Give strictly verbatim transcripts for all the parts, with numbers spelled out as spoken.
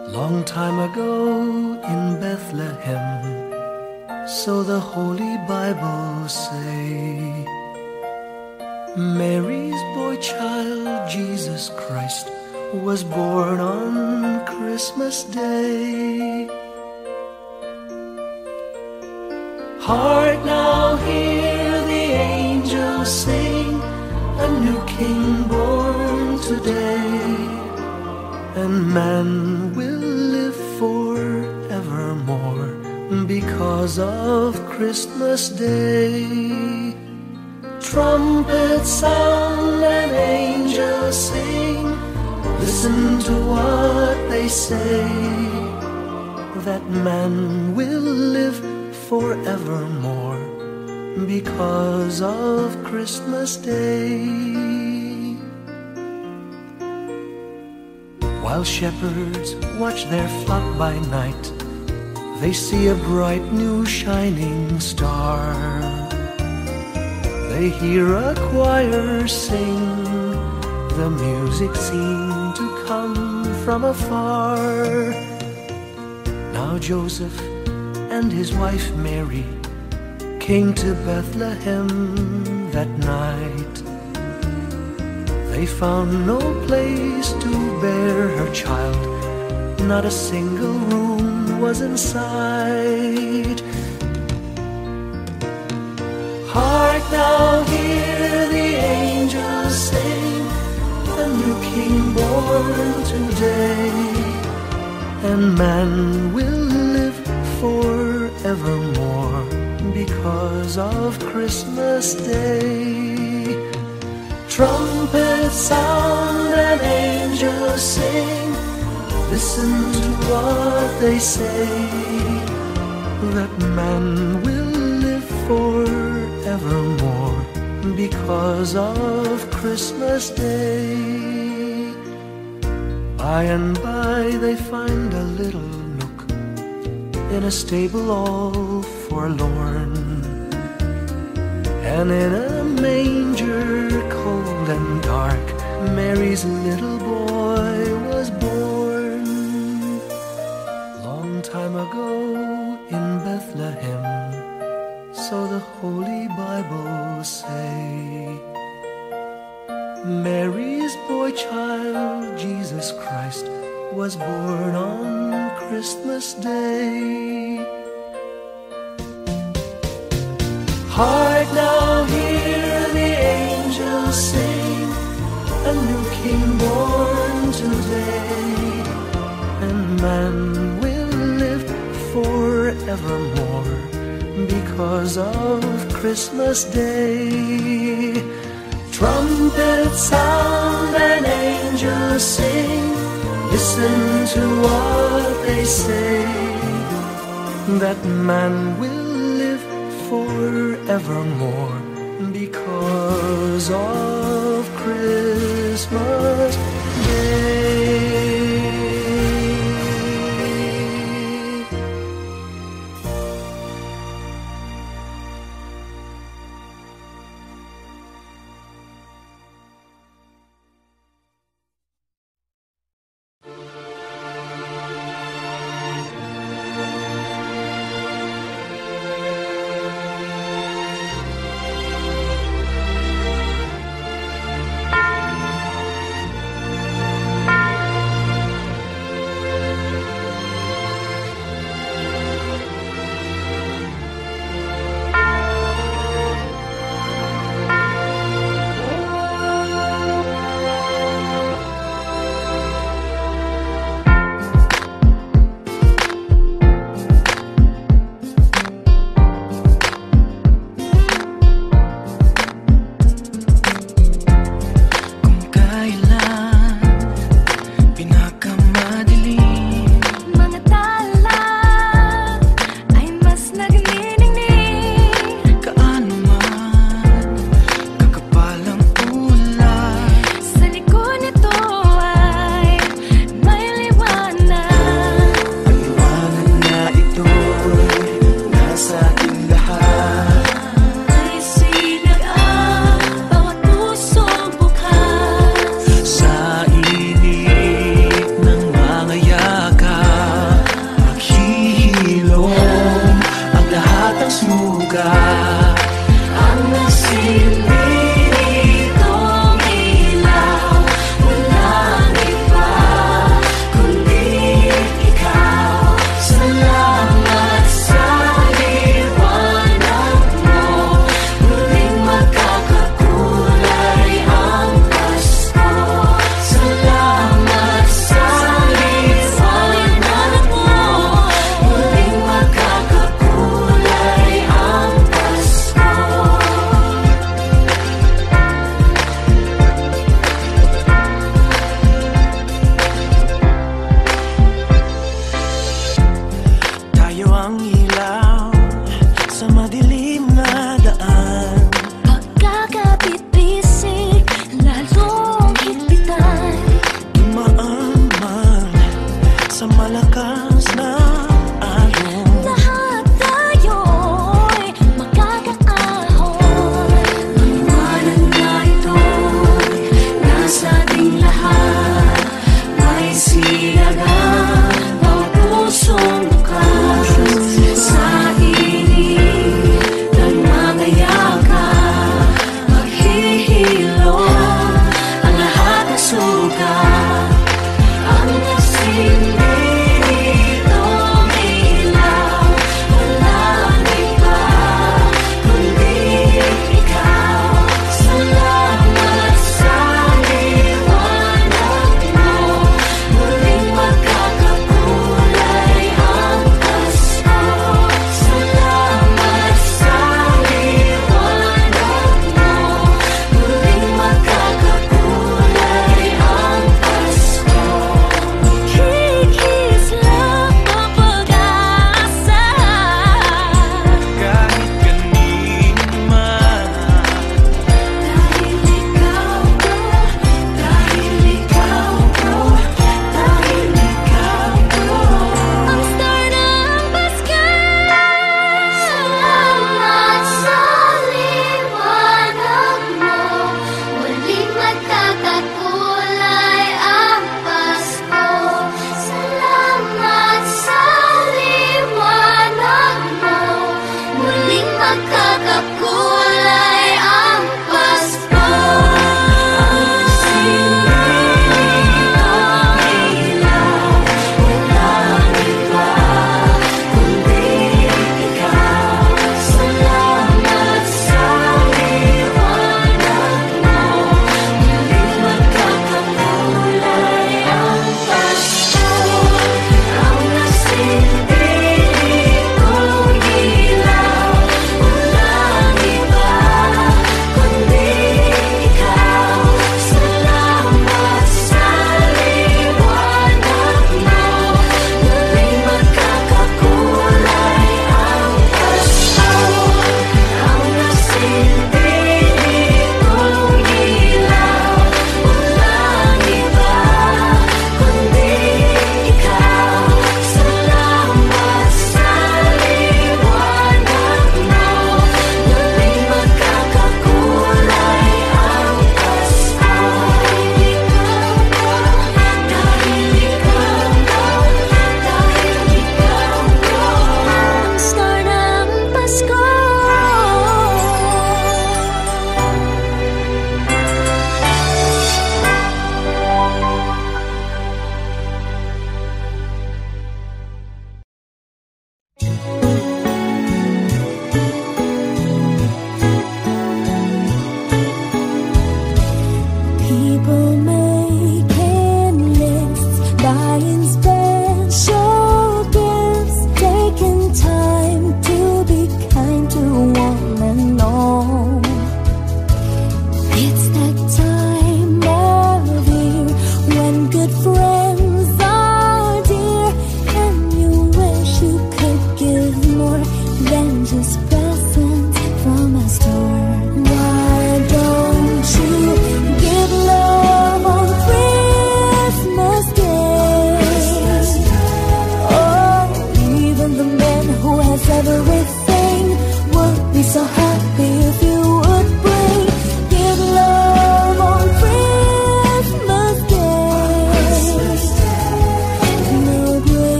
Long time ago in Bethlehem, so the Holy Bible say, Mary's boy child, Jesus Christ, was born on Christmas Day. Hark now, hear the angels sing, a new King born today, and man will live forevermore because of Christmas Day. Trumpets sound and angels sing, listen to what they say, that man will live forevermore because of Christmas Day. While shepherds watch their flock by night, they see a bright new shining star. They hear a choir sing, the music seemed to come from afar. Now Joseph and his wife Mary came to Bethlehem that night. They found no place to bear her child, not a single room was in sight. Hark now, hear the angels sing, a new King born today, and man will live forevermore because of Christmas Day. Trumpets sound and angels sing, listen to what they say, that man will live forevermore because of Christmas Day. By and by they find a little nook in a stable all forlorn, and in a manger cold and dark, Mary's little boy was born. Long time ago in Bethlehem, so the Holy Bible say, Mary's boy child, Jesus Christ, was born on Christmas Day. Hark now, hear the angels sing, a new King born today, and man will live forevermore because of Christmas Day. Trumpets sound and angels sing, listen to what they say, that man will live forevermore because of Christmas Day.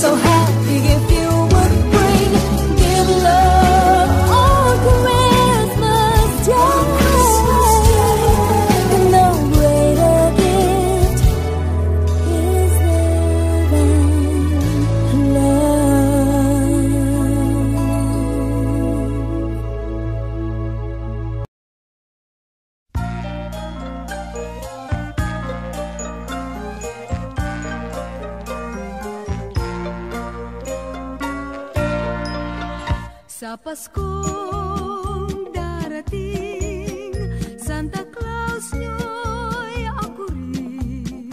so happy if you would bring, give love on Christmas Day. And no greater gift is there than love. Sa Paskong darating, Santa Claus nyo'y ako rin.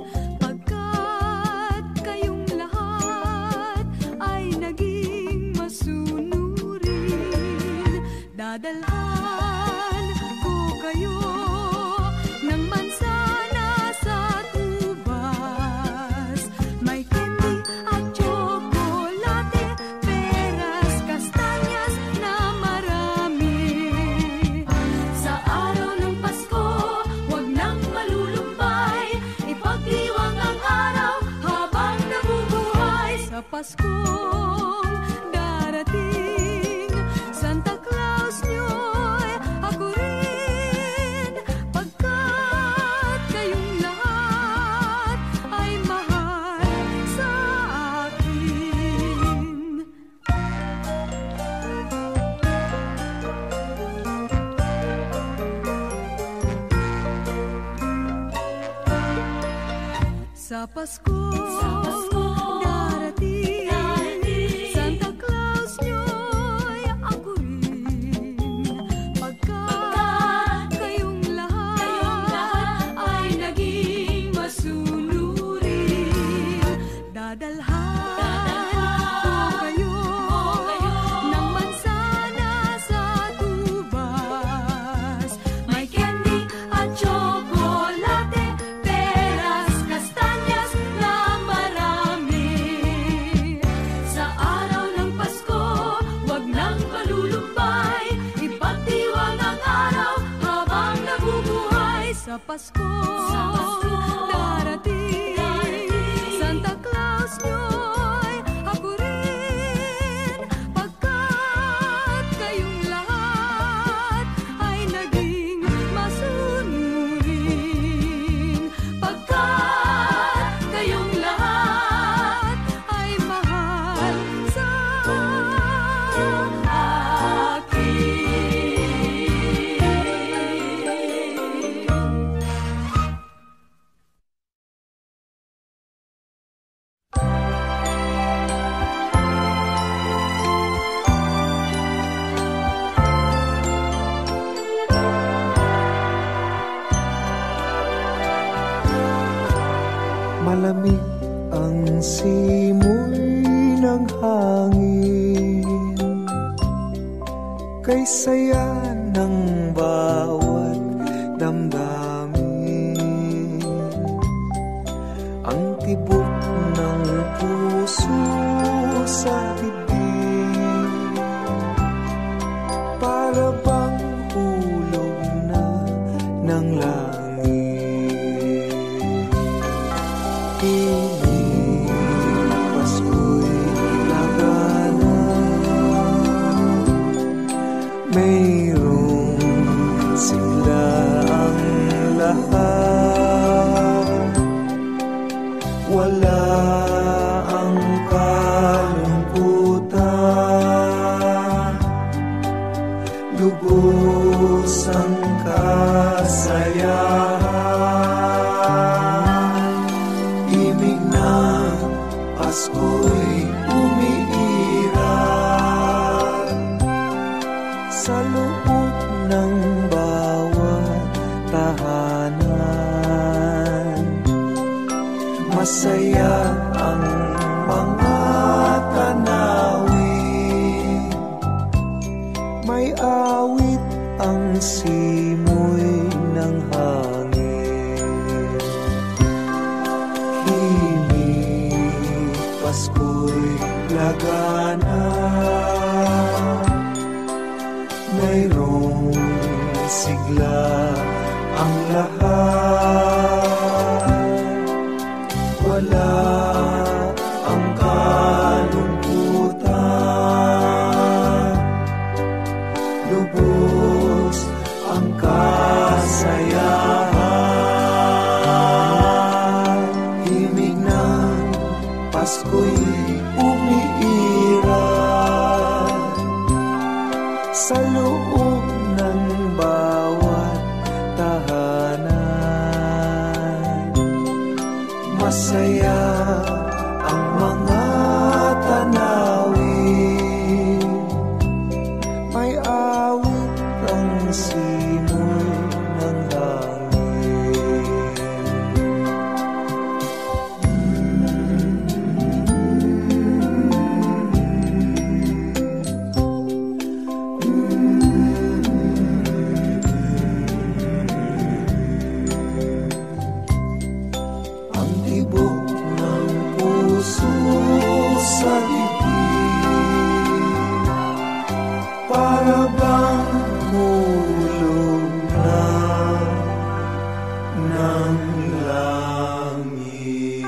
Pagkat kayong lahat ay naging masunurin, dadalhan ko kayo ng mansana sa tubas. May candy at chocolate, peras, kastanyas na marami. Sa araw ng Pasko, wag nang malulumbay, ipagdiwang ang araw habang nabubuhay. Sa Paskong darating, Santa Claus nyo'y ako rin. Pagkat kayong lahat ay mahal sa akin. Sa Paskong darating, Santa Claus nyo'y ako rin. Pagkat kayong lahat ay naging masunurin, dadalhan ko kayo ng mansana sa tubas. May candy at chocolate, peras, kastanyas na marami. Sa araw ng Pasko, wag nang malulumbay, ipagdiwang ang araw habang nabubuhay. Sa Pasko darating, Santa Claus nyo'y ako rin. Pagkat kayong lahat ay naging masunurin, pagkat kayong lahat ay mahal sa Malamig ang simoy ng hangin, kay saya ng bawat damdamin. Ang tibok ng puso sa dibdib, para bang hulog na ng langit. Ini Pasko'y lagana, mayroong sigla ang lahat. Wala ang kalungkutan, lubos ang kasayahan. Ibig ng Pasko'y umiiral sa loob ng bawat tahanan. Masaya ang mga tanawin, may awit ang simoy ng hangin. Himig Pasko'y lagana, mayroong sigla ang lahat. Wala ang ka umiiral sa loob ng bawat tahanan. Masaya ang mga tanawin, may awit ang simoy ng hangin. Ang tibok ng puso sa dibdib, para bang hulog na ng langit.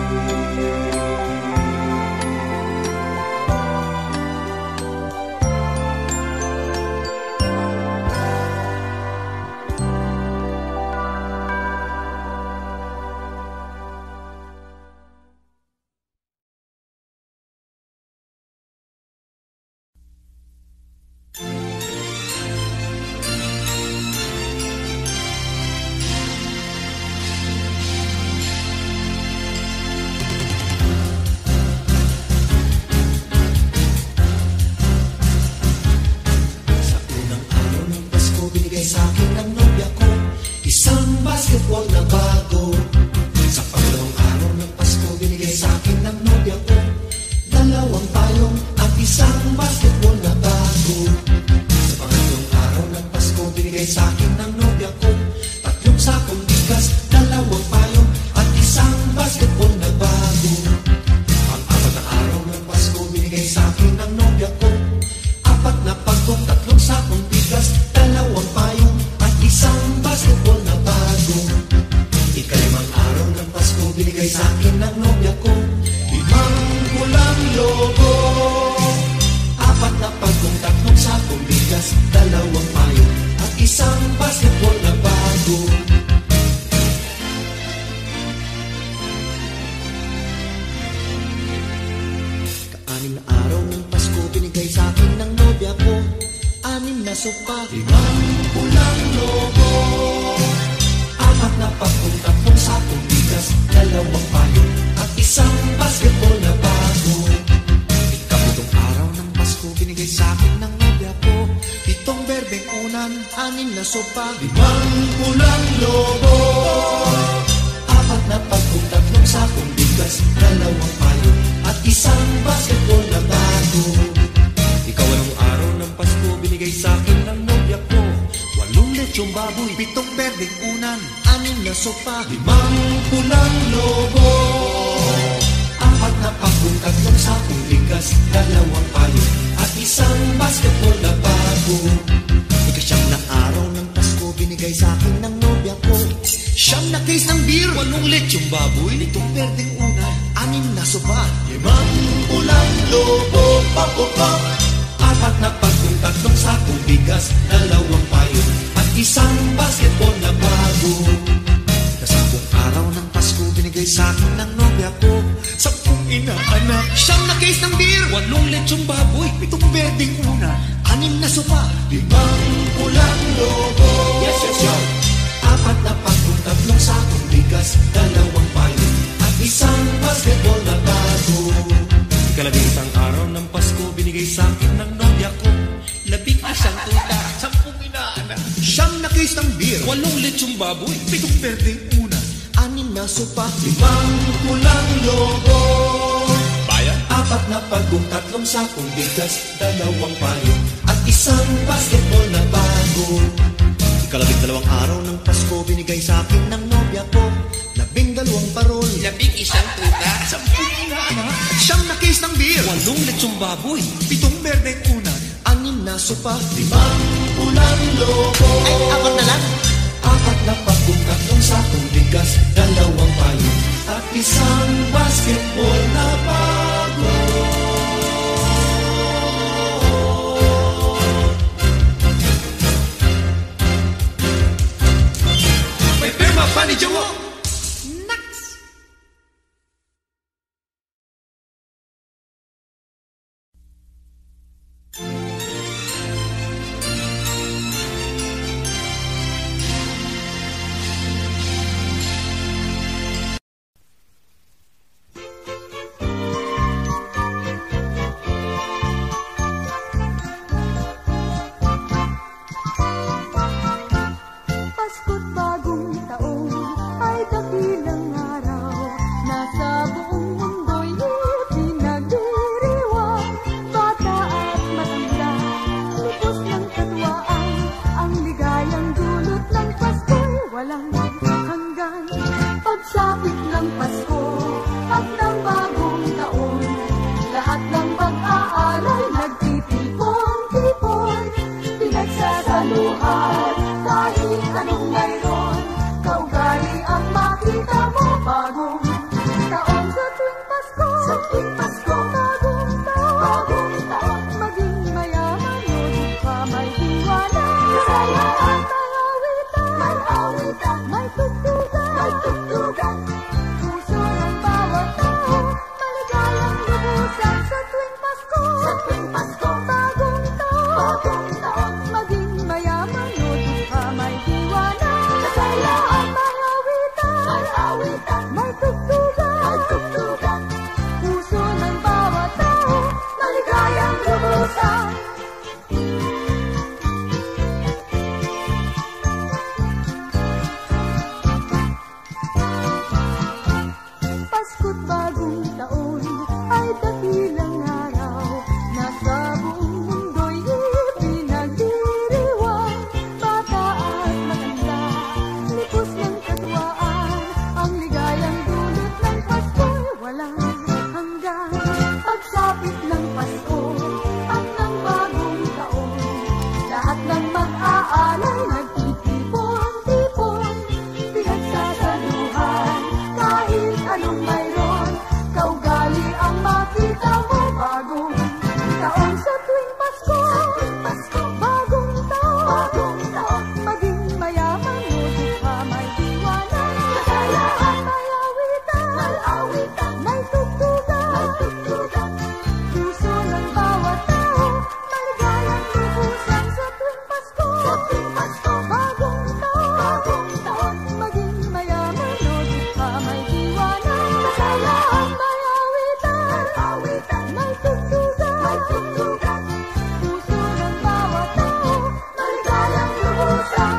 Sa unang araw ng Pasko, binigay sa akin ng nobya ko isang basketball na bago. Sa pangalawang araw ng Pasko, binigay sa akin ng nobya ko dalawang payong at isang basketball na bago. Sa pangatlong araw ng Pasko, binigay sa akin ng nobya ko tatlong sakong bigas, dalawang payong at isang basketball na bago. Pang-apat na araw ng Pasko, binigay sa akin ng nobya ko apat na pagkong, tatlong sakong bigas, dalawang payong at isang basketball na bago. Ikalimang araw ng Pasko, binigay sa akin ng nobya ko limang pulang logo, apat na pagkong, tatlong sakong bigas, dalawang payong at isang basketball na bago. Kaanim na araw ng Pasko, binigay sa akin ng nobya ko anim na sopa, limang pulang logo, apat na pagkong, tatlong sakong bigas, dalawang payong at isang basketball na bago. Ikapitong araw ng Pasko, binigay sa akin ng nobya ko pitong berbeng unan, anim na sopa, limang pulang logo, apat na pagkong, tatlong sakong bigas, dalawang payong at isang basketball na bago. Ikawalong araw ng Pasko, binigay sa akin ng nobya ko walong lechong baboy, pitong berbeng unan, anim na sopa, limang pulang logo, apat na pagkong, tatlong sakong bigas, dalawang payong at isang basketball na bago. Ikasyam na araw ng Pasko, binigay sa akin ng nobya ko siyam na case ng beer, walong lechong baboy, pitong berbeng unan, anim na sopa, limang pulang logo, papapa, apat na pagkong, tatlong sakong bigas, dalawang payong at isang basketball na bago. Kasampung araw ng Pasko, binigay sa akin ng nobya ko sampung inaanak, siyam na case ng beer, walong lechong baboy, pitong berbeng unan, anim na sopa, limang pulang logo, yes, yes, yes, apat na pagkong, tatlong sakong bigas, dalawang payong at isang basketball na bago. Ikalabing isang araw ng Pasko, binigay sa akin ng nobya ko labing isang tuta, sampung inaanak, siyam na case ng beer, walong lechong baboy, pitong berbeng unan, anim na sopa, limang pulang logo, bayan, apat na pagkong, tatlong sakong bigas, dalawang payong at isang basketball na bago. Ikalabing dalawang araw ng Pasko, binigay sa akin ng nobya ko labing dalawang parol, labing isang tuta, sampung inaanak, siyam na case ng beer, walong lechong baboy, pitong berbeng unan, anim na sopa, limang pulang logo, ay apat na lang, apat na pagkong, tatlong sakong bigas, dalawang payong at isang basketball na bago. May pirma pa ni Jomo. may tugtugan, may tugtugan. Puso ng bawat tao, maligalang lumusan.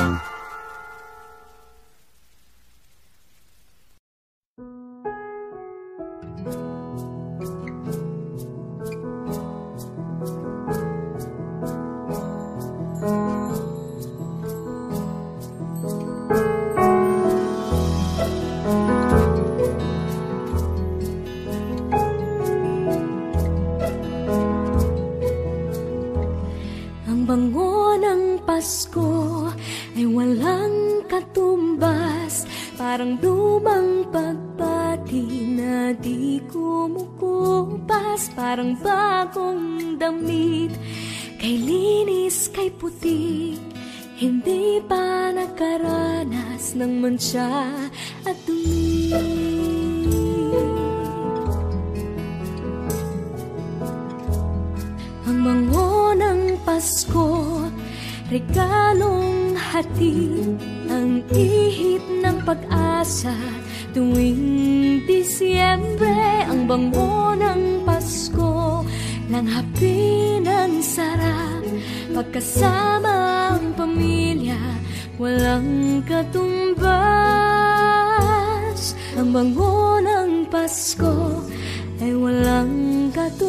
Ang bango ng Pasko ay walang katumbas, parang lumang pagpati na di kumukupas, parang bagong damit, kay linis, kay puti, hindi pa nakaranas ng mantsa at dumi. Ang bango ng Pasko, regalong hatid, ang ihip ng pag-asa tuwing Disyembre. Ang bango ng Pasko, langhapi ng sarap, pagkasama ang pamilya, walang katumbas. Ang bango ng Pasko ay walang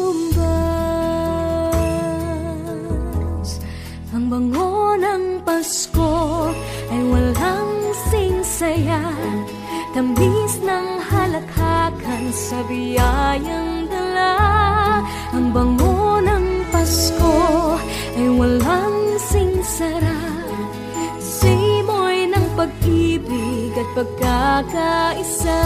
katumbas. Ang bango ng Pasko ay walang singsaya, tamis ng halakhakan sa biyayang dala. Ang bango ng Pasko ay walang singsara, simoy ng pag-ibig at pagkakaisa.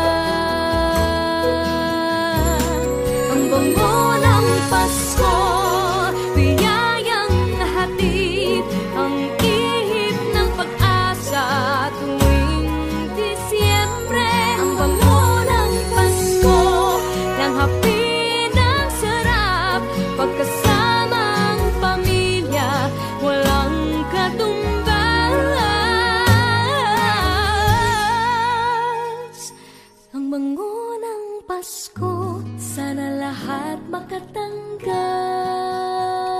Ang bango ng Pasko, biyayang hatid, ang ihip ng pag-asa tuwing Disyembre. Ang bango ng Pasko, langhapi ng sarap, pagkasama ang pamilya, walang katumbas. Ang bango ng Pasko, sana lahat makatanggap.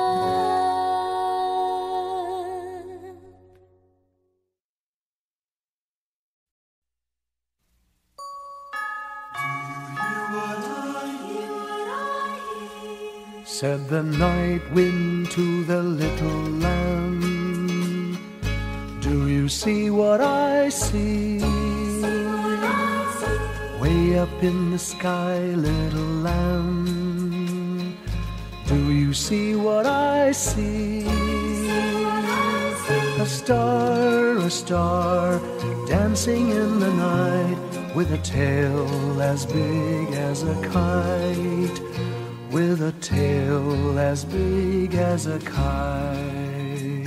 Said the night wind to the little lamb, do you see what I see? Way up in the sky, little lamb, do you see what I see? A star, a star, dancing in the night, with a tail as big as a kite, with a tail as big as a kite.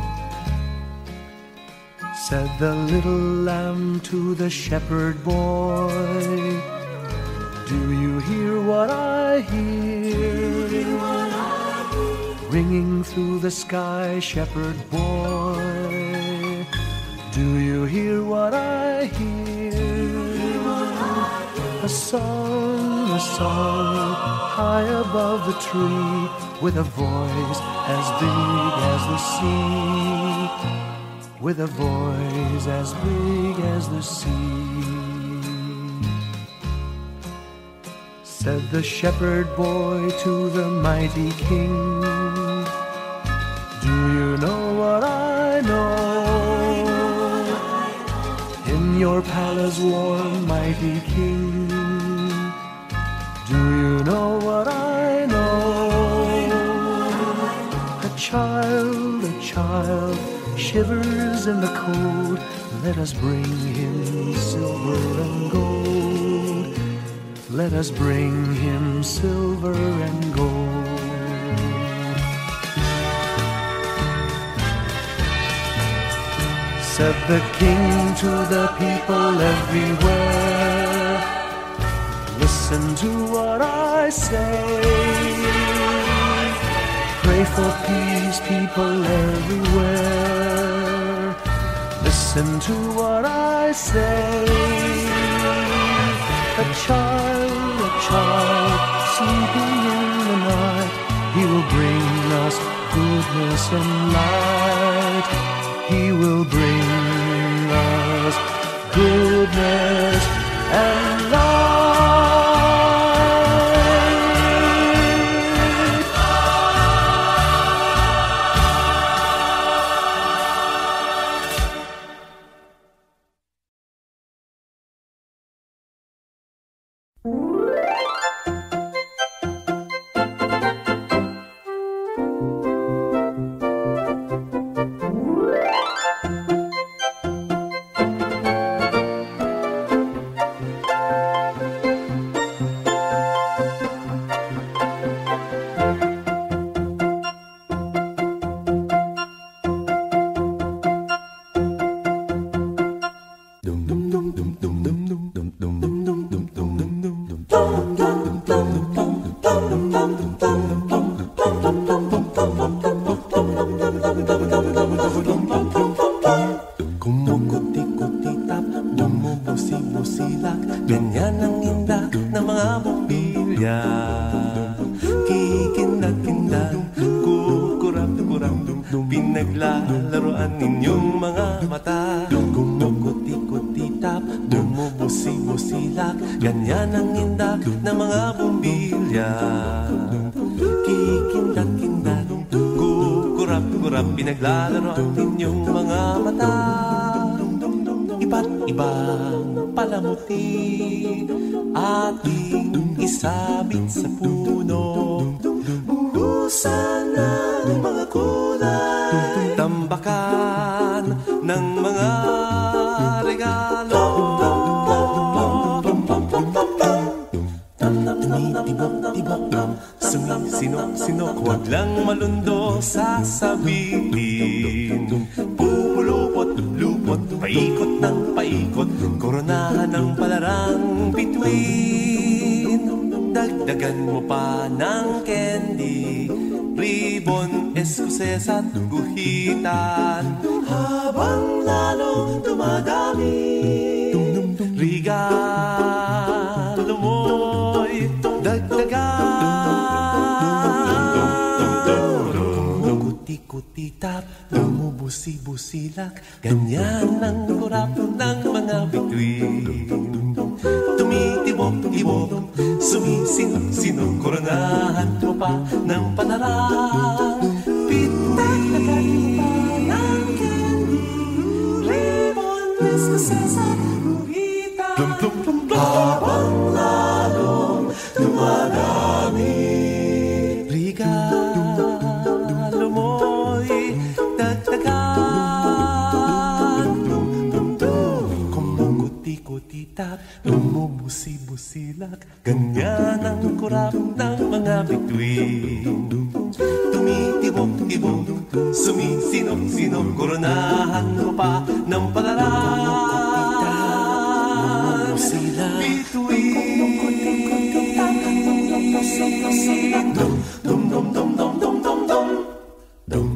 Said the little lamb to the shepherd boy, do you hear what I hear? Ringing through the sky, shepherd boy, do you hear what I hear? A song, a song, high above the tree, with a voice as big as the sea, with a voice as big as the sea. Said the shepherd boy to the mighty king, do you know what I know? In your palace warm, mighty king, do you know what I know? A child, a child, shivers in the cold, let us bring him silver and gold. Let us bring him silver and gold. Said the king to the people everywhere, listen to what I say. Pray for peace, people everywhere, listen to what I say. A child, a child, sleeping bring us goodness and light. He will bring us goodness and light. Kumukuti-kutitap, bumubusi-busilak, ganyan ang inda ng mga bumbilya. Kikindag-kindag, kukurap-kurap, pinaglalaroan ninyong mga mata. Kumukuti-kutitap, bumubusi-busilak, ganyan ang inda ng mga bumbilya. Kikindag-kindag, kurap-kurap, pinaglalaroan ninyong mga mata. Iba't ibang palamuti ating isabit sa puno. Buhusan ng mga kulay, tambakan ng mga regalo. Tumitibok-tibok, sumisinok-sinok, huwag lang malundo sasabihin. Pupulupot-lupot, paikot ng paikot, koronahan ng palarang bituin. Dagdagan mo pa ng candy, ribbon, eskuses at guhitan. Habang lalong dumadami, regalo mo'y dagdagan. Kuti-kutitap, bumubusi-busilak, ganyan ang kurap ng mga bituin. Tumitibok-tibok, sumisinok-sinok, koronahan mo pa ng palarang bituin. Ng candy, ribbon, eskuses at guhitan. Habang lalong dumadami, regalo mo'y dagdagan. Kumukuti-kutitap, bumubusi-busilak, ganyan ang kurap ng mga bituin. Tumitibok-tibok, sumisinok-sinok, koronahan mo pa ng palarang bituin. Dum, dum, dum, dum, dum, dum, dum, dum, dum.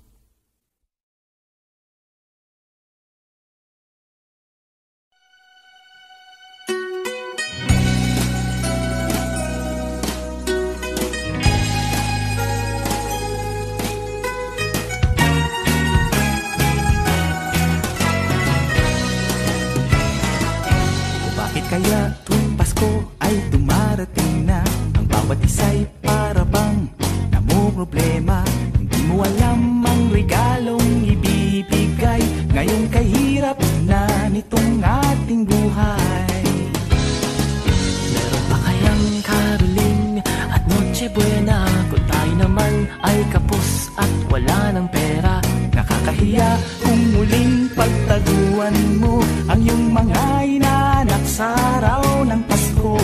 Kaya tuwing Pasko ay dumarating na, ang bawat isa'y para bang namumroblema. Hindi mo alam ang regalong ibibigay ngayong kahirap na nitong ating buhay. Meron pa kayang caroling at Noche Buena kung tayo naman ay kapos at wala ng pera? Nakakahiya kung muling pagtaguan mo ang iyong mga inaanak sa araw ng Pasko.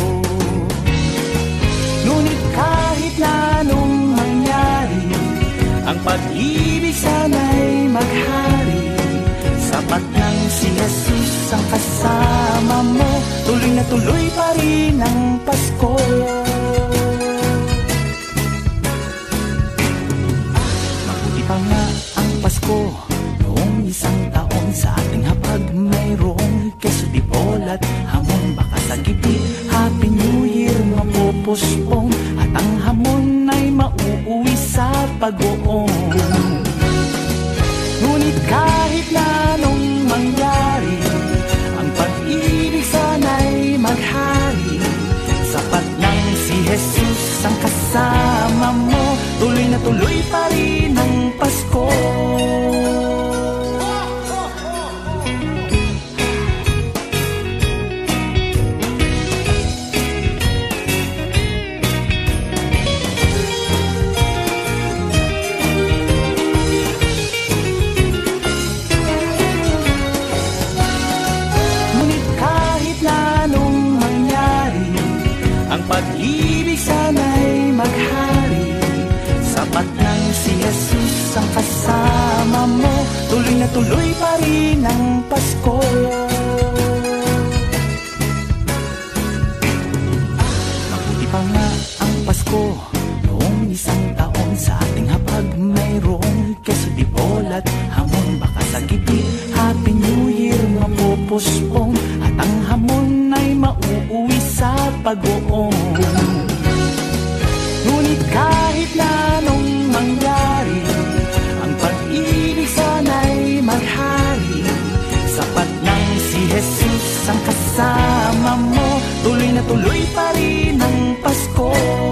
Ngunit kahit na anong mangyari, ang pag-ibig sana'y maghari. Sapat lang si Jesus ang kasama mo, tuloy na tuloy pa rin ang Pasko. Mabuti pa nga ang Pasko noong isang taon, sa ating hapag mayroong keso di at hamon. Baka sa gitid Happy New Year mapupuspong at ang hamon ay mauuwi sa pag-uong. Ngunit kahit na anong mangyari, ang pag-ibig sana'y maghari. Sapat lang si Jesus ang kasama mo, tuloy na tuloy pa rin ang Pasko. Pag-ibig sana'y maghari. Sapat lang si Jesus ang kasama mo, tuloy na tuloy pa rin ang Pasko. Mabuti pa nga ang Pasko noong isang taon, sa ating hapag mayroong keso di bolat hamon. Baka sa gitid Happy New Year mapupuspong, at ang hamon ay mauuwi sa pag-uong. Ngunit kahit na anong mangyari, ang pag-ibig sana'y maghari. Sapat lang si Jesus ang kasama mo, tuloy na tuloy pa rin ang Pasko.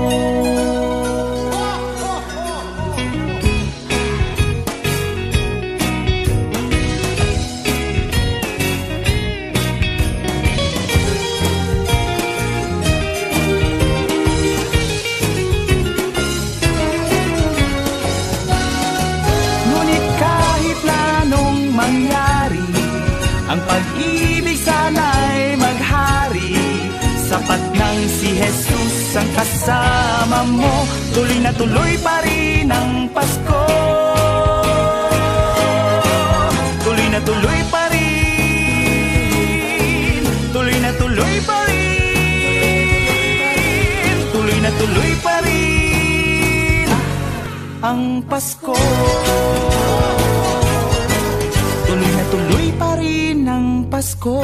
Ang pag-ibig sana'y maghari. Sapat lang si Jesus ang kasama mo, tuloy na tuloy pa rin ang Pasko. Tuloy na tuloy pa rin, tuloy na tuloy pa rin, tuloy na tuloy pa rin ang Pasko. Tuloy na tuloy pa rin ang Pasko.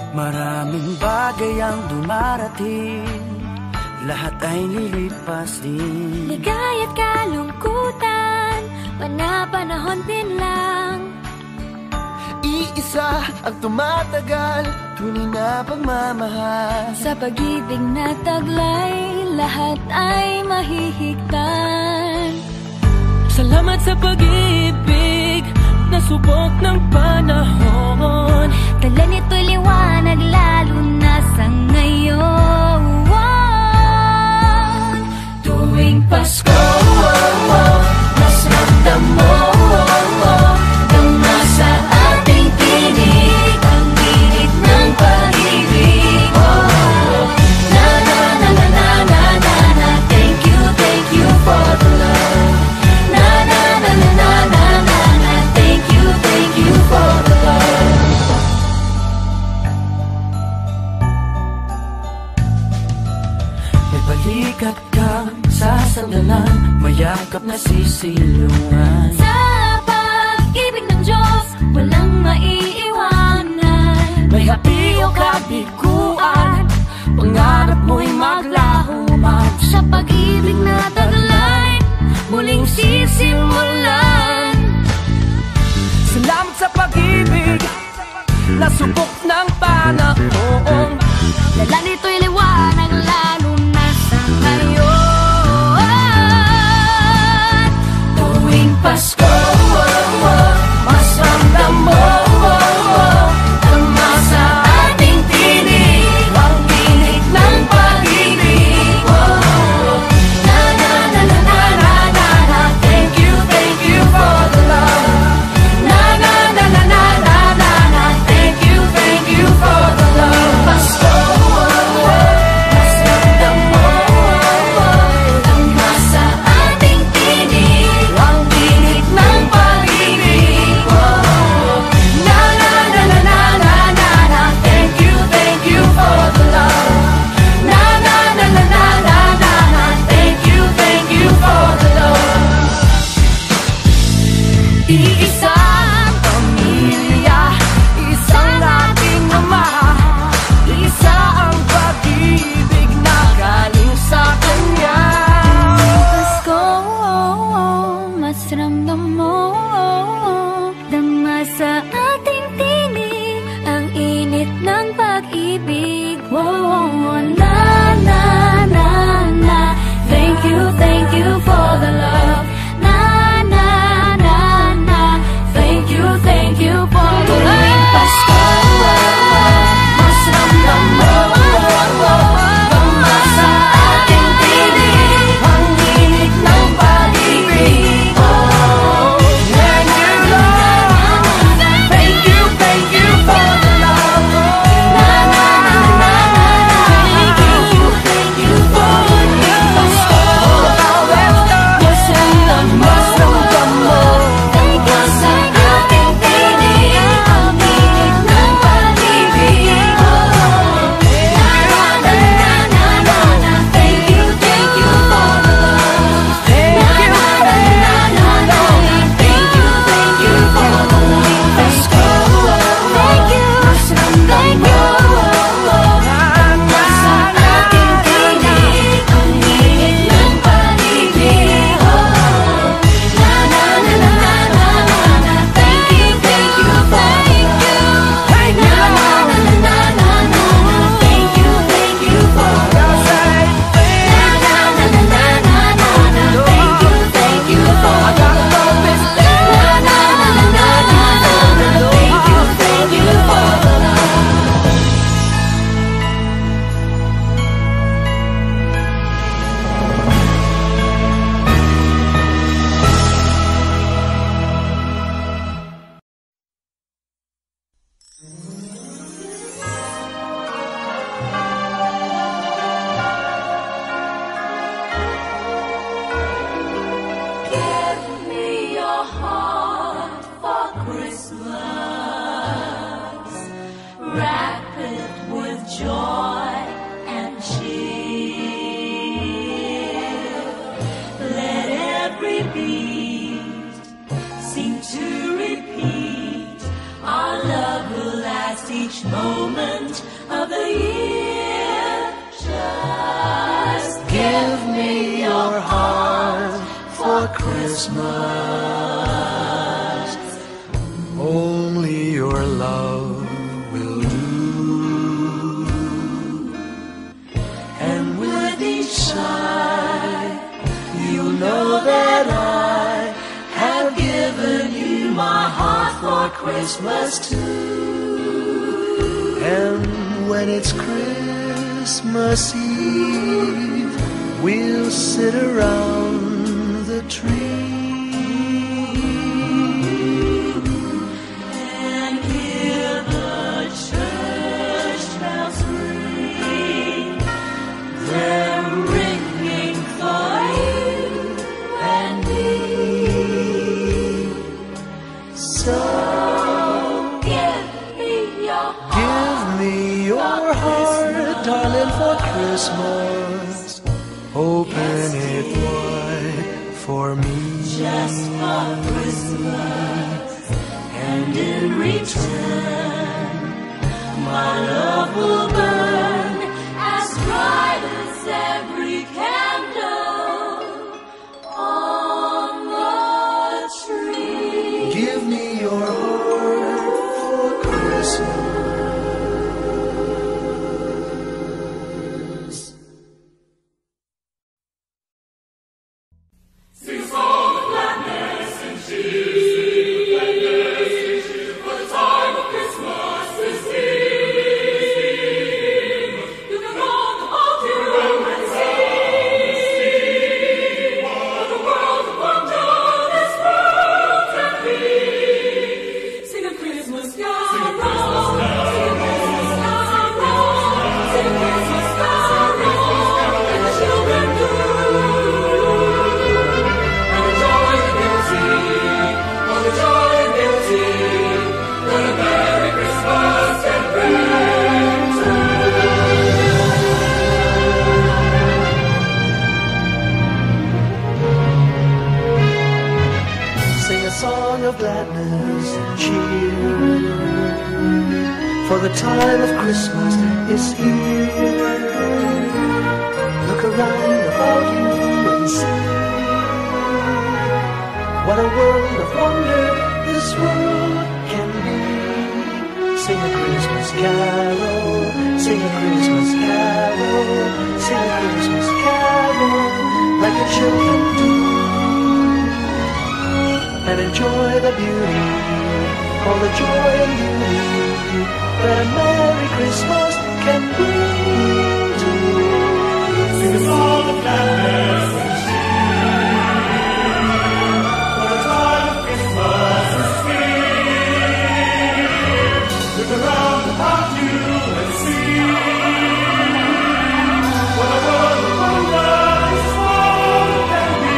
Maraming bagay ang dumarating, lahat ay lilipas din. Ligaya't kalungkutan, panapanahon din lang. Iisa ang tumatagal, tunay na pagmamahal. Sa pag-ibig na taglay, lahat ay mahihigtan. Salamat sa pag-ibig, nasubok ng panahon. Dala nito'y liwanag, lalo na sa ngayon. Tuwing Pasko, mas ramdam mo tama sa ating tinig ang init ng pag-ibig. Na na na na na na na na. Thank you, thank you for the love. Na na na na na na na na. Thank you, thank you for the love. May balikat kang sasandalan, mayakap na sisilungan. Sa pag-ibig ng Diyos, walang maiiwanan. May hapi o kabiguan, pangarap mo'y maglaho man. Sa pag-ibig na taglay, muling sisimulan. Salamat sa pag-ibig, nasubok ng panahon. Dala nito'y liwanag, lalo na sa ngayon. Tuwing Pasko, mas ramdam mo tama sa ating tinig ang init ng pag-ibig. Na na na na na na na na. Thank you, thank you for the love. Na na na na na na na na. Thank you, thank you for the love. Pasko, mas ramdam mo tama sa ating tinig ang init ng pag-ibig. Na na na na na na na na. Thank you, thank you for the love. Na na na na na na na na. Thank you, thank you for the love. Iisang pamilya, isang ating ama, isa ang pag-ibig na galing sa Kanya. Pasko, mas ramdam mo dama sa ating tinig ang init ng pag-ibig. Na na na na. Thank you, thank you for the love. Na na na na. Thank you, thank you for the love. Pasko, mas ramdam mo tama sa ating tinig ang init ng pag-ibig. Na na na na. Thank you, thank you for the love. Na na na na na. Thank you, thank you for the love. Pasko, mas ramdam mo tama sa ating tinig ang init ng pag-ibig. Na na na na na na. Thank you, thank you for the love. Na na na na na na. Thank you, thank you for the love. Pasko, thank you, mas ramdam mo tama sa ating tinig ang init ng pag-ibig. Na na na na na na na. Thank you, thank you, thank you. Na na na na na na na. Thank you, thank you for the love. Na na na na na na na. Thank you, thank you for the love. Na na na na na na na. Thank you, thank you for the love. Give me your heart for Christmas. Wrap it with joy and cheer. Let every beat seem to repeat. Our love will last each moment of the year. Just give me your heart for Christmas. Only your love will do. And with each sigh, you know that I have given you my heart for Christmas too. And when it's Christmas Eve, we'll sit around the tree and hear the church bells ring. They're ringing for you and me. So give me your heart. Give me your heart, darling, for Christmas. Open it wide for me. Just for Christmas. And in return, my love will burn as bright as every candle on the tree. Give me your heart for Christmas. For the time of Christmas is here. Look around about you and see what a world of wonder this world can be. Sing a Christmas carol, sing a Christmas carol, sing a Christmas carol like the children do, and enjoy the beauty, all the joy and beauty that a Merry Christmas can bring to you. Sing a song of gladness and cheer, for the time of Christmas is here. Look around about you and see what a world of wonder this world can be.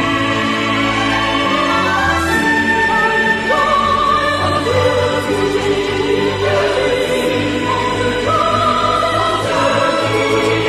Sing,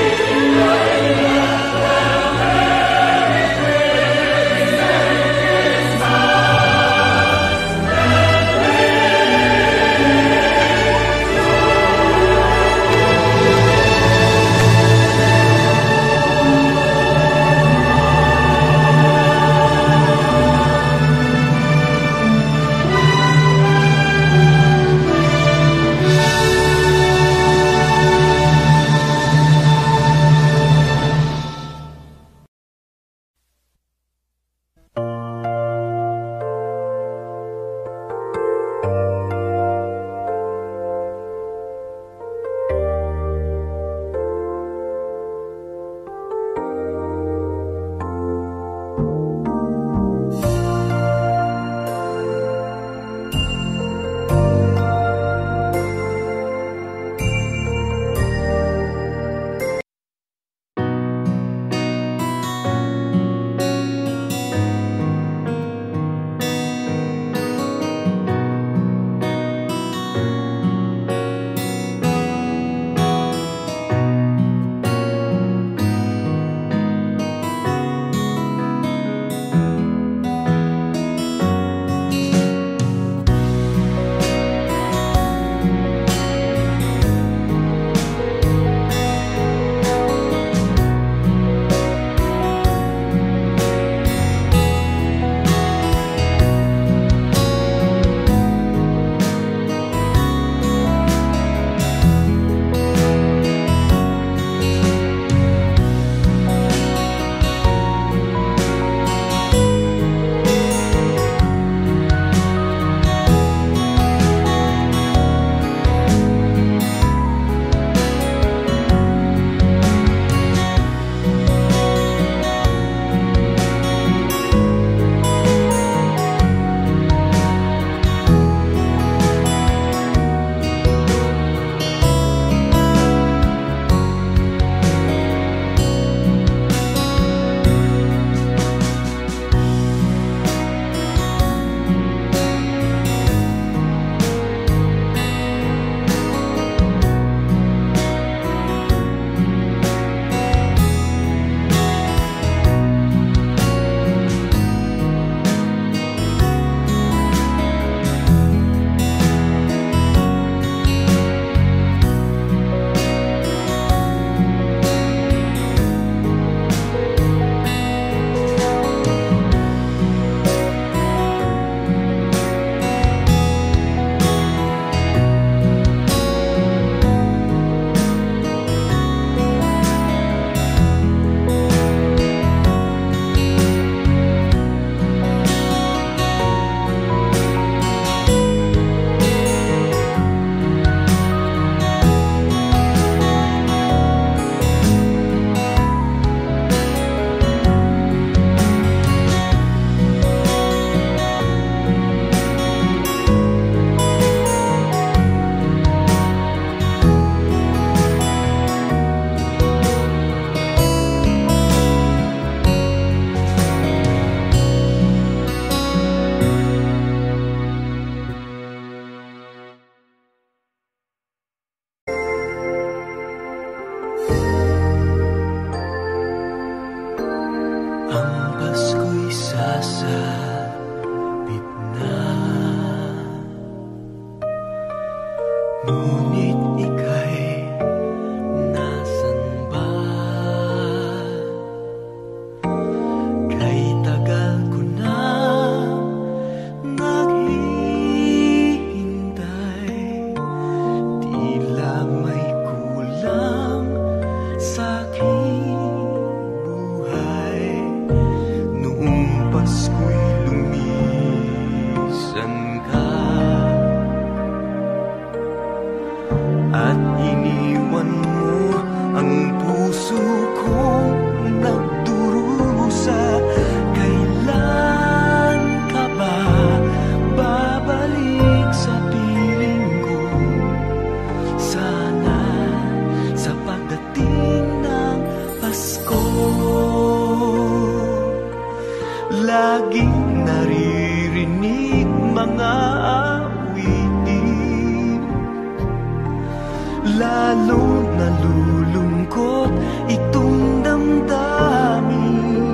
lalong nalulungkot itong damdamin.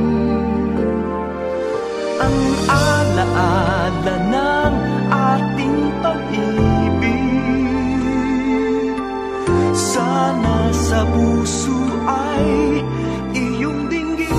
Ang alaala ng ating pag-ibig, sana sa puso ay iyong dinggin.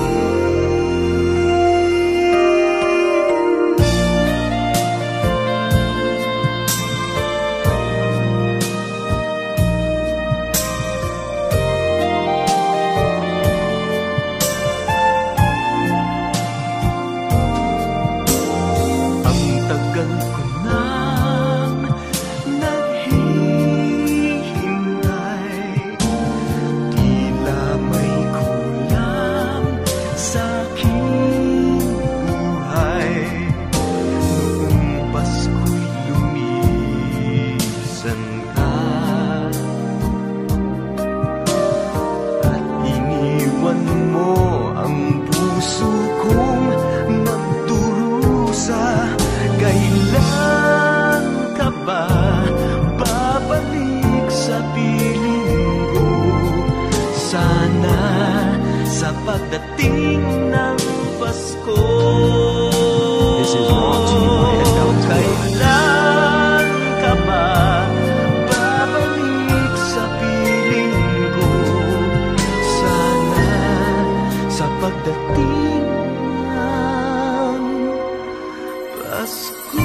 Pagdating ng Pasko, This is brought to you by S L T. kailan ka ba babalik sa piling ko? Sana sa pagdating ng Pasko.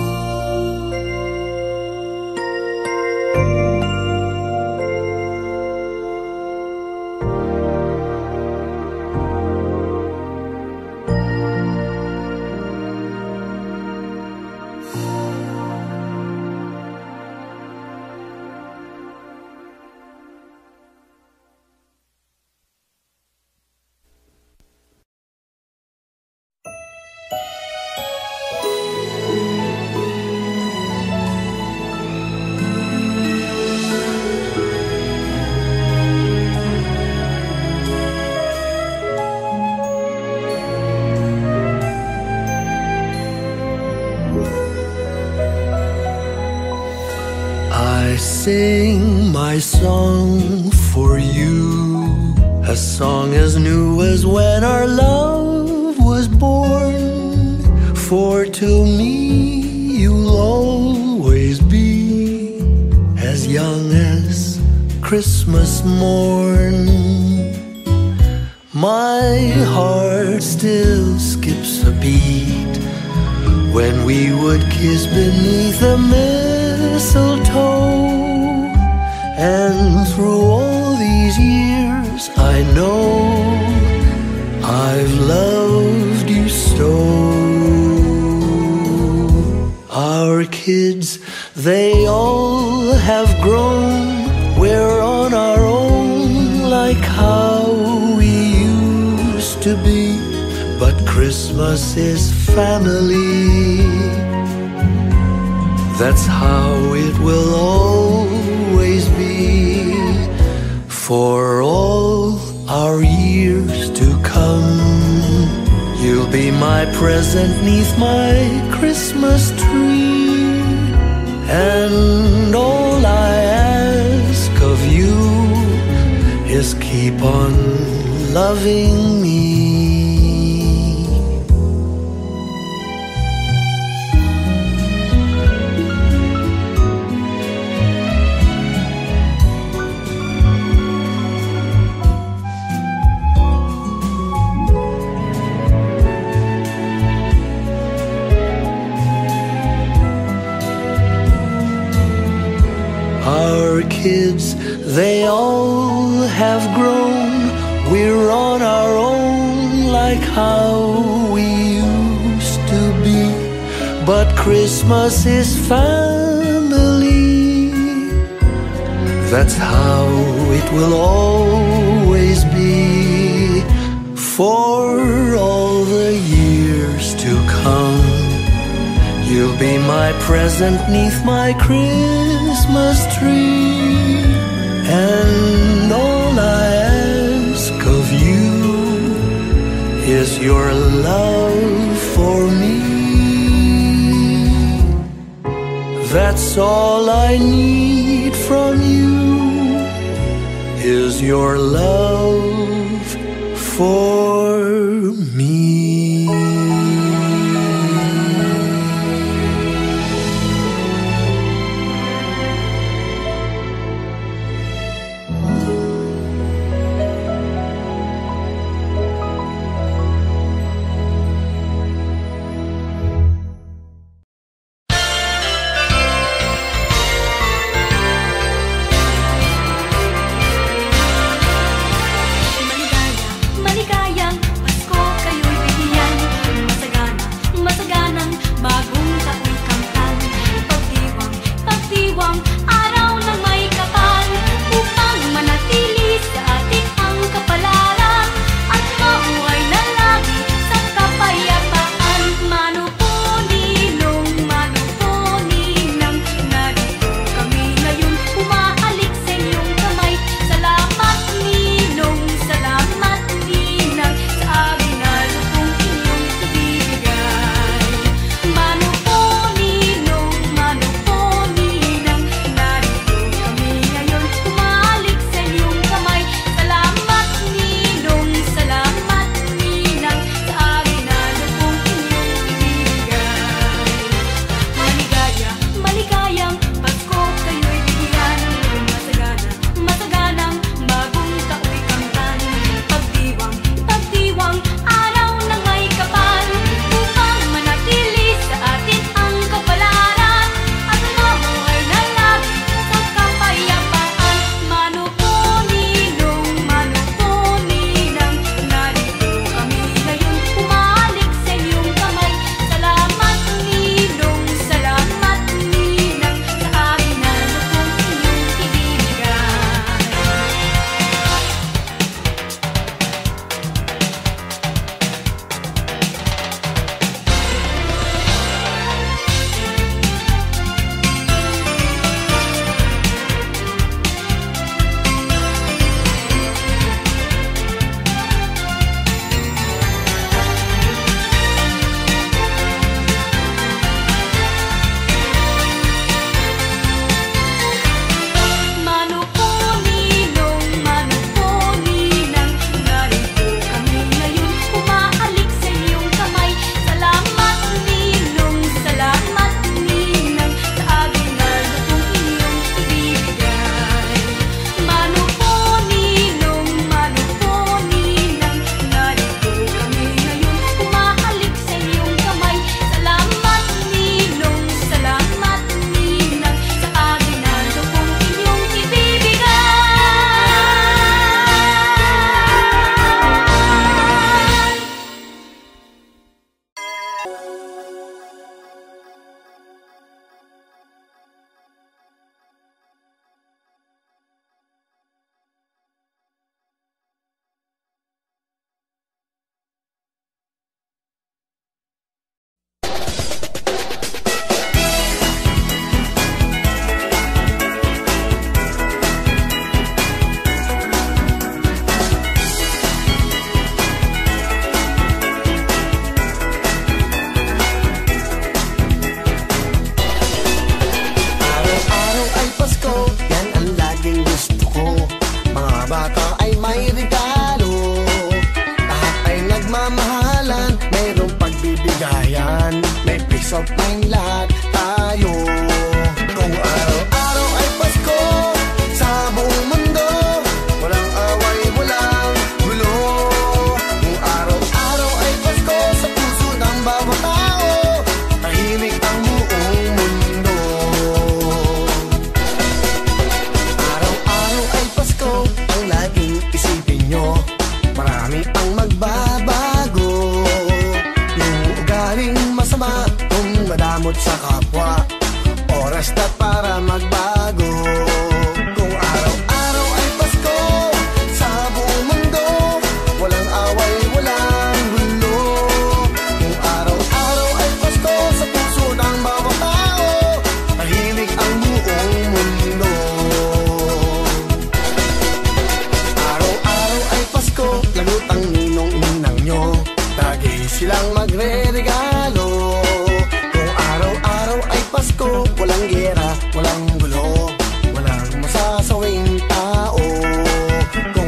I sing my song for you, a song as new as when our love was born. For to me you'll always be as young as Christmas morn. My heart still skips a beat when we would kiss beneath the mistletoe. And through all these years I know I've loved you so. Our kids, they all have grown, we're on our own like how we used to be. But Christmas is family, that's how it will always be. For all our years to come, you'll be my present 'neath my Christmas tree. And all I ask of you is keep on loving me. Our kids, they all have grown, we're on our own like how we used to be. But Christmas is family, that's how it will always be. For all the years to come, you'll be my present 'neath my Christmas tree. And all I ask of you is your love for me. That's all I need from you. your love for me. Maligayang Pasko kayo'y bigyan. Masagana, masaganang bagong tao'y kamtan. Pagdiwang, pagdiwang, araw ng may kapal, upang manatili sa ating ang kapalaran, at mamuhay na lagi sa kapayapaan. Mano po ninong, mano po ninang, narito kami ngayon, umahalik sa inyong kamay. Salamat ninong, salamat ninang, sa amin na lupong inyong ibibigay. Mano po ninong, mano po ninang, narito kami ngayon, umahalik sa inyong kamay. Salamat ninong, salamat ninang, sa amin na lupong inyong ibibigay. Maligaya, maligayang Pasko kayo'y bigyan. Masagana, masaganang bagong tao'y kamtan. Pagdiwang, pagdiwang, araw ng may kapal, upang manatili sa atin ang kapalaran, at mamuhay na lagi sa kapayapaan. Mano po ninong, mano po ninang, narito kami ngayon, umahalik sa inyong kamay. Salamat ninong, salamat ninang, sa amin na lupong inyong ibibigay. Mano po ninong, mano po ninang, narito kami ngayon, umahalik sa inyong kamay. Salamat ninong, salamat ninang, sa amin na lupong inyong ibibigay. Mano po ninong, mano po ninang, narito kami ngayon, umahalik sa inyong kamay. Salamat ninong, salamat ninang, sa amin na lupong inyong ibibigay. Araw-araw ay Pasko, yan ang laging gusto ko. Mga bata ay may regalo, lahat ay nagmamahalan, mayroong pagbibigayan, may peace of mind lahat tayo. Kung araw-araw ay Pasko, sa buong mundo, walang away, walang gulo. Kung araw-araw ay Pasko, sa puso ng bawat tao, tahimik ang buong mundo. Araw-araw ay Pasko, ang laging isipin nyo, marami ang magbabago. Yung ugaling masama, kung madamot sa kapwa, oras na para magbago. Kung araw-araw ay Pasko, sa buong mundo, walang away, walang gulo. Kung araw-araw ay Pasko, sa puso ng bawat tao, tahimik ang buong mundo. Araw-araw ay Pasko, lagot ang ninong-ninang nyo, lagi silang magre-regalo. Kung araw-araw ay Pasko, walang gera, walang gulo, walang masasawing tao. Kung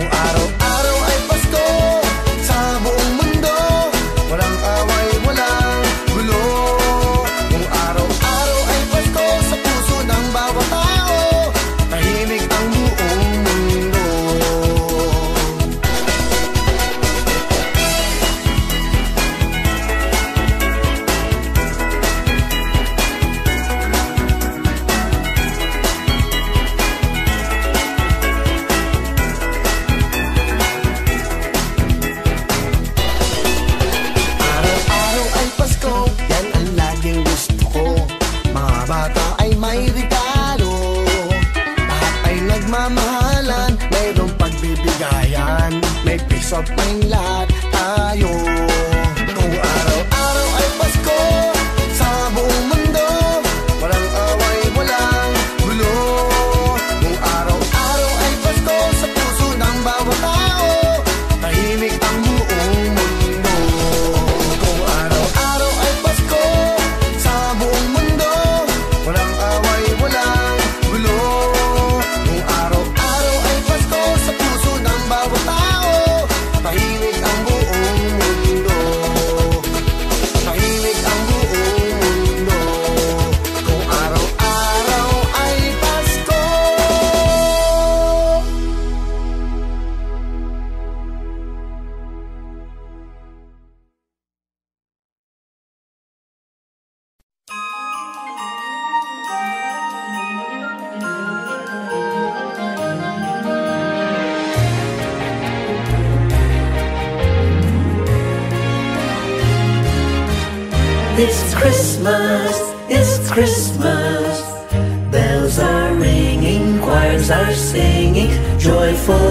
sabay lahat tayo. Kung araw-araw ay Pasko sa buong mundo, walang away, walang gulo. Kung araw-araw ay Pasko sa puso ng bawat tao, tahimik ang buong mundo. Kung araw-araw ay Pasko sa buong mundo, walang away, walang gulo. Kung araw-araw ay Pasko sa puso ng bawat tao, tahimik ang buong mundo. Tahimik ang buong mundo. Kung araw-araw ay Pasko. It's Christmas, it's Christmas. Bells are ringing, choirs are singing, joyful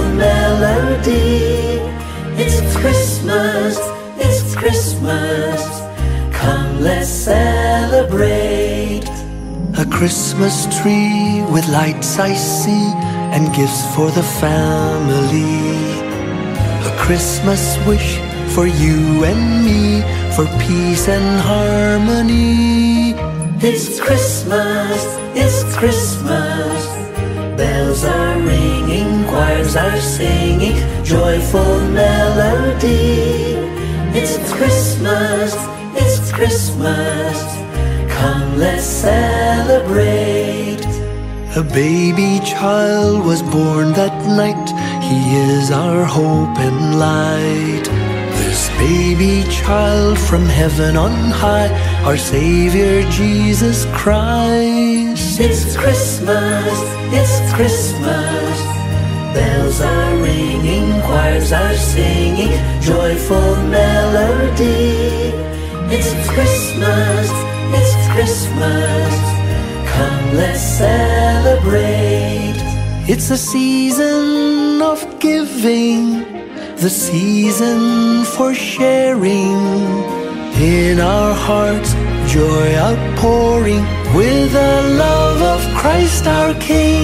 melody. It's Christmas, it's Christmas. Come, let's celebrate. A Christmas tree with lights I see, and gifts for the family. A Christmas wish for you and me, for peace and harmony. It's Christmas, it's Christmas. Bells are ringing, choirs are singing, joyful melody. It's Christmas, it's Christmas. Come, let's celebrate. A baby child was born that night. He is our hope and light. This baby child from heaven on high, our Savior Jesus Christ. It's Christmas, it's Christmas. Bells are ringing, choirs are singing, joyful melody. It's Christmas, it's Christmas. Come, let's celebrate. It's a season of giving, the season for sharing. In our hearts, joy outpouring, with the love of Christ our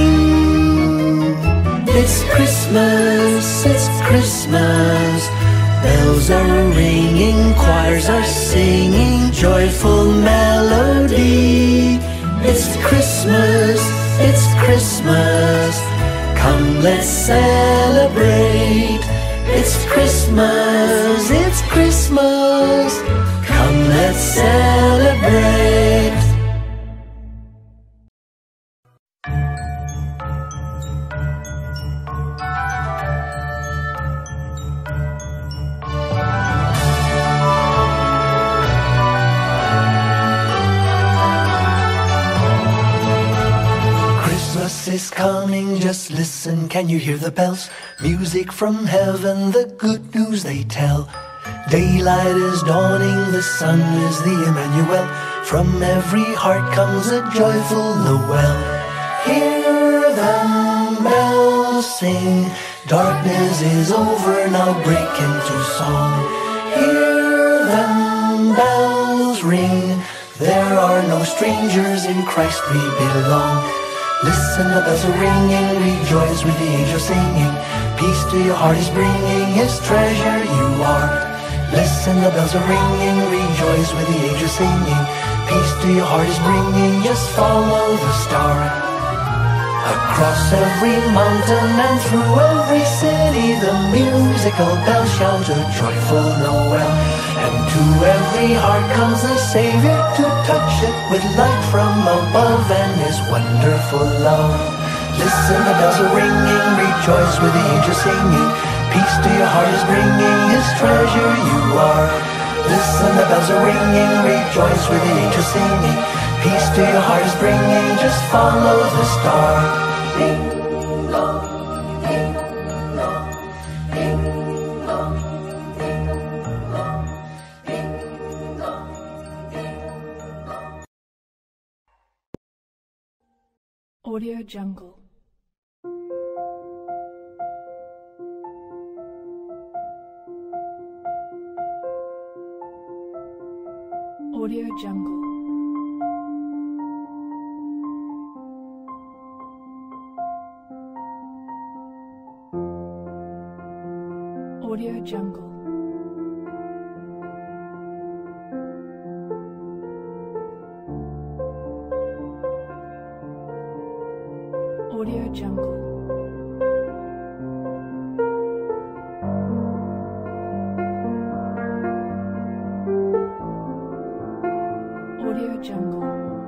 King. It's Christmas, it's Christmas. Bells are ringing, choirs are singing, joyful melody. It's Christmas, it's Christmas. Come, let's celebrate. It's Christmas, it's Christmas. Come, let's celebrate. Christmas is coming, just listen, can you hear the bells? Music from heaven, the good news they tell. Daylight is dawning, the sun is the Emmanuel. From every heart comes a joyful Noel. Hear them bells sing, darkness is over, now break into song. Hear them bells ring, there are no strangers, in Christ we belong. Listen, the bells are ringing, rejoice with the angels singing. Peace to your heart is bringing, his treasure you are. Listen, the bells are ringing, rejoice with the angels singing. Peace to your heart is bringing, just follow the star. Across every mountain and through every city, the musical bells shout a joyful Noel. And to every heart comes the Savior to touch it with light from above and his wonderful love. Listen, the bells are ringing, rejoice with the angels singing. Peace to your heart is bringing, his treasure you are. Listen, the bells are ringing, rejoice with the angels singing. Peace to your heart is bringing, just follow the star. Ding dong, ding dong, ding dong, ding dong, ding dong, ding dong. Audio Jungle. Audio Jungle. Audio Jungle. Audio Jungle. Audio Jungle.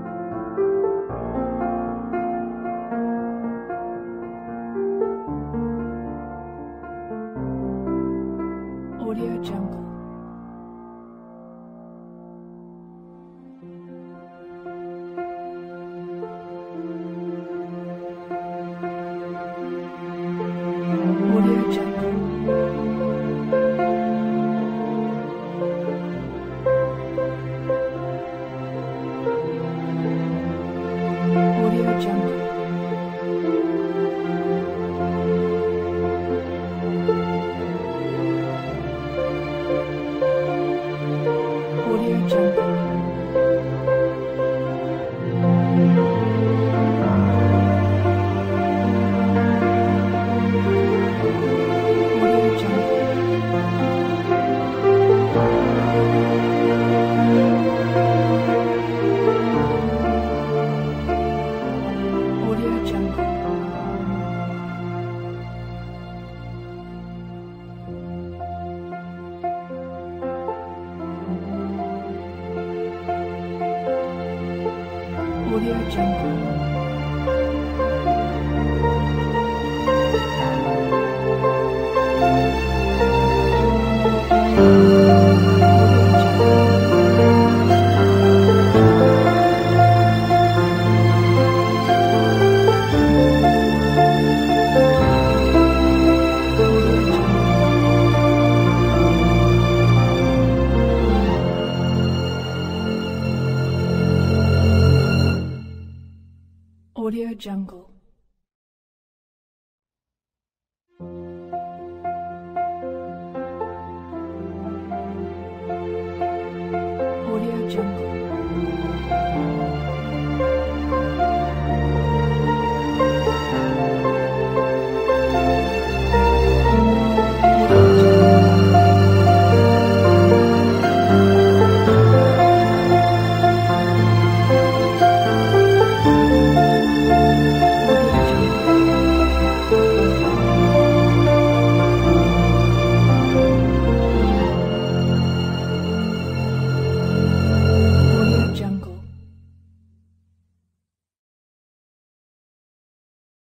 Audio Jungle. Audio Jungle. Audio Jungle. Audio Jungle. Audio Jungle. Audio Jungle. Audio Jungle. Audio Jungle.